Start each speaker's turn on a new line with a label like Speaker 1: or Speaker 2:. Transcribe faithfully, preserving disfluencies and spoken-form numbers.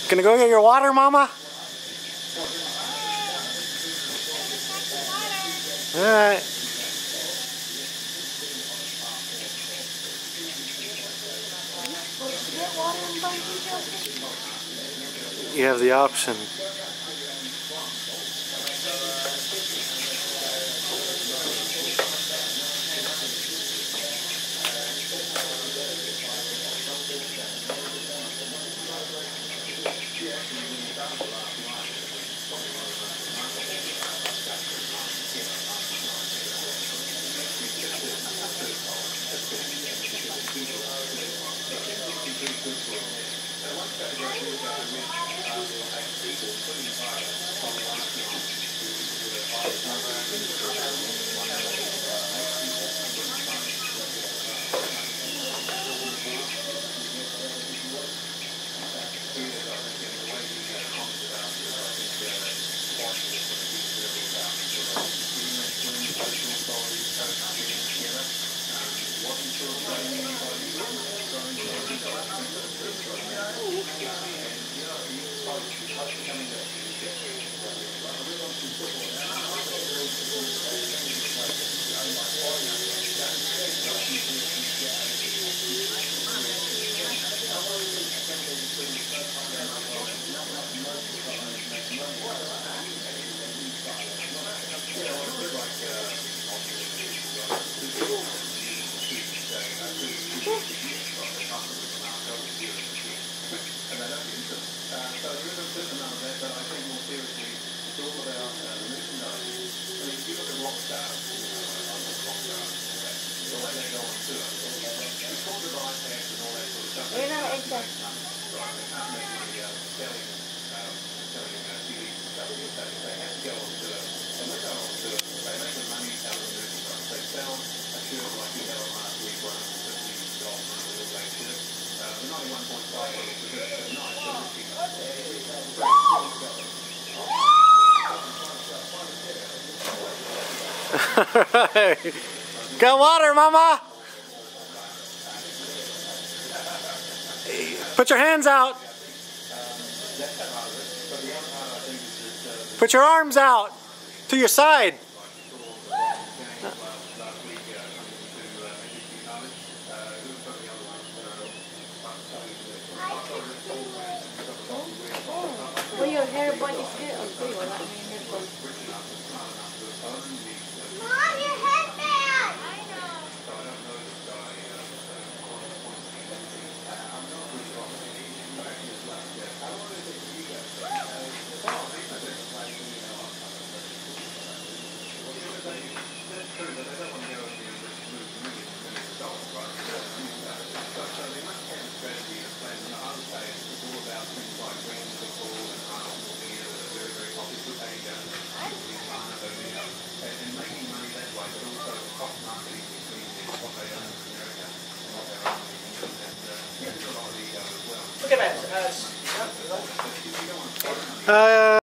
Speaker 1: Gonna go get your water, Mama? Alright. You have the option. Got water, Mama? Put your hands out. Put your arms out to your side.
Speaker 2: Well, your hair bun is good. Oh, see what I mean, hair bun. Mom, your headband! I know.
Speaker 1: Uh,